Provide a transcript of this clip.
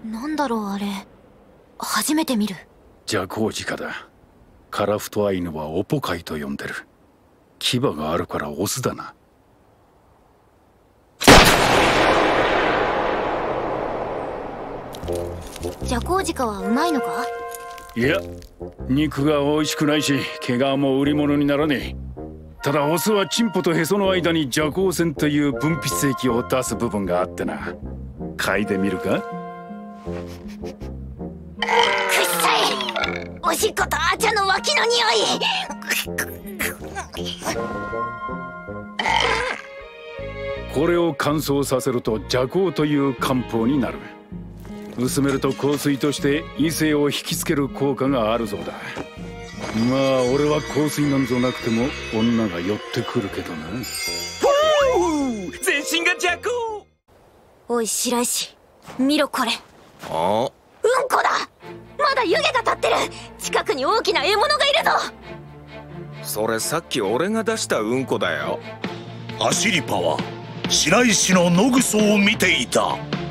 なんだろうあれ。初めて見る。 ジャコウジカだ。カラフトアイヌはオポカイと呼んでる。牙があるからオスだな。 ジャコウジカはうまいのか？ いや、肉が美味しくないし毛皮も売り物にならねえ。ただオスはチンポとヘソの間にジャコウ腺という分泌液を出す部分があってな。嗅いでみるか？ くっさい。おしっことあちゃの脇の匂い。 これを乾燥させるとジャコウという漢方になる。薄めると香水として異性を引きつける効果があるそうだ。まあ俺は香水なんぞなくても女が寄ってくるけどな。 全身がジャコウ。 おい白石、見ろこれ。 あ、 うんこだ。まだ湯気が立ってる。近くに大きな獲物がいるぞ。 それさっき俺が出したうんこだよ。 アシリパは白石の野ぐそを見ていた。